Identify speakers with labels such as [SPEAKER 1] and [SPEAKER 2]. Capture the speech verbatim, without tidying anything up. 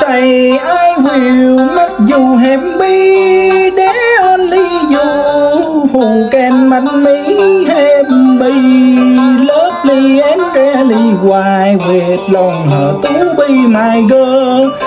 [SPEAKER 1] say I will make you happy, there only you who can make me happy, lovely and really why with long her to be my girl.